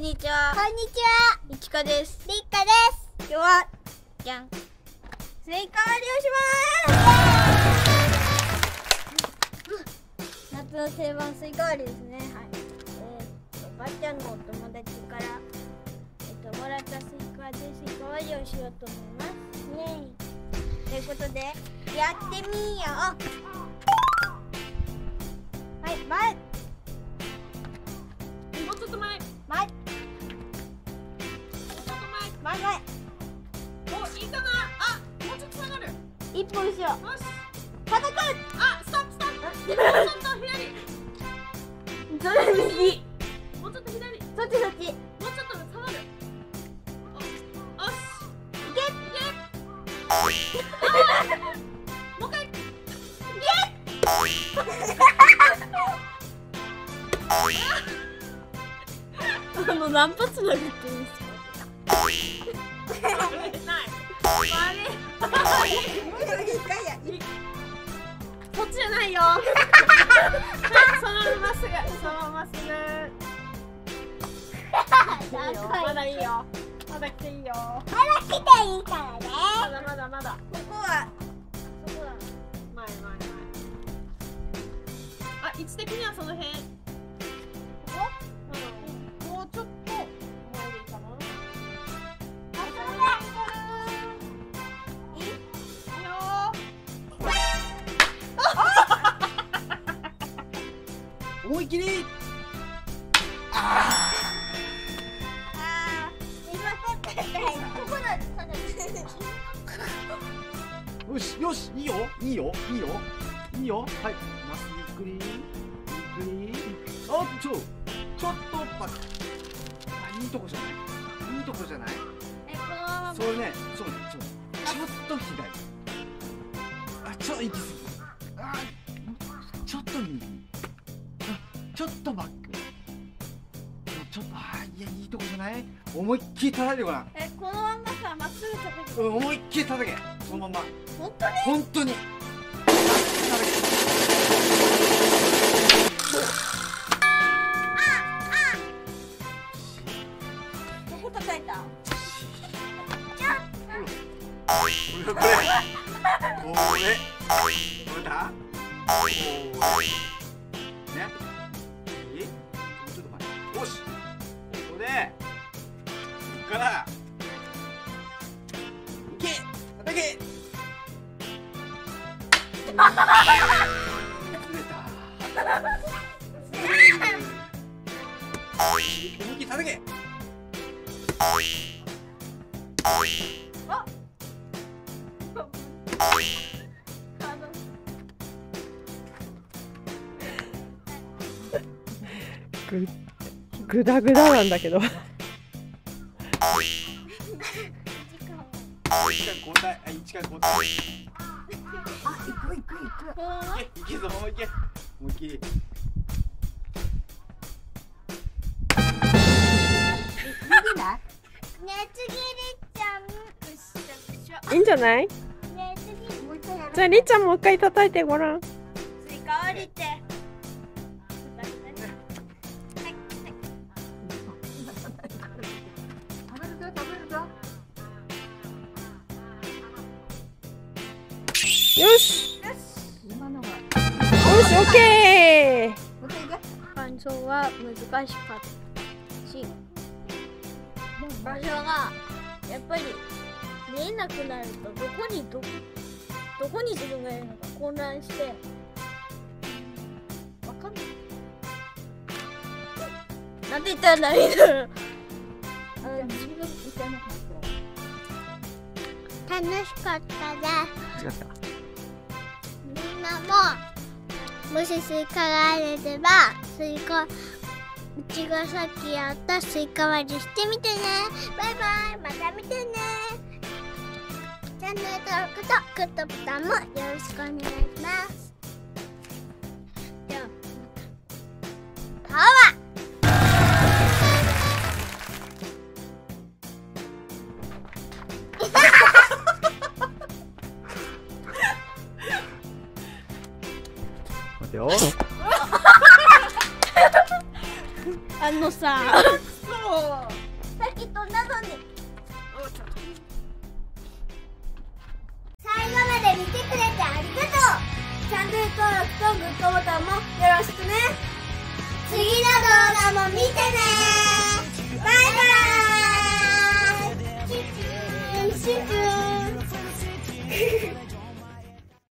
にちは。 こんにちは。 いちかです。 りっかです。 今日はじゃんスイカ割りをします。夏の定番スイカ割りですね。はい。ばあちゃんのお友達からもらったスイカでスイカ割りをしようと思います。ねえ。ということでやってみよう。はい、前。 もうちょっと前。 前。 もうちょっと前。 前。お、いいかな。あ、もうちょっと下がる。 一歩後ろ。 よし。 叩く。 あ、ストップストップ。もうちょっと左。 それ右。 もうちょっと左。 そっちそっち。 もうちょっと下がる。おし。 いけ。 もう一回。 何発投げてるんですか。 ない。そっちじゃないよ。はい、そのまままっすぐ。そのまままっすぐ。まだいいよ。まだ来ていいよ。 まだ来ていいからね。 まだ。 ここはそこだ。 前。あ、位置的にはその辺。もうちょっと前でいいかな。いいよ思いっきり。よしよし、いいよはい、まっすぐゆっくりおっちょっとバック。いいとこじゃないこのまま。 それね、そうちょっと左。ちょっと行き過ぎ。ちょっと右。ちょっとバック。ちょっといいとこじゃない。思いっきり叩いてごらん。 このまんまさ、まっすぐ叩く。 思いっきり叩け。そのまま。 本当に。どこ叩いた？ これだ。ね。いい？もうちょっと前。よし。ここで。ここから。いけ。叩け。ずれた。思いっきり叩け。 グダグダなんだけど。 交代。いけぞ、もういけ。思いっきり。 ねえ、次りっちゃん。 いいんじゃない？ ねえ、次もう一回やろう。 じゃありっちゃんもう一回叩いてごらん。 スイカ割りって。 よし。よし、オッケー。 感想は難しかったし、場所がやっぱり見えなくなるとどこに自分がいるのか混乱してわかんない。なんて言ったらいいんだろう。 楽しかったです。 違った。 みんなももしスイカがあればうちがさっきやったスイカ割りしてみてね。バイバイ、また見てね。チャンネル登録とグッドボタンもよろしくお願いします。ではパワー。 待てよ。 ささっき飛んだのに。 最後まで見てくれてありがとう。チャンネル登録とグッドボタンもよろしくね。次の動画も見てね。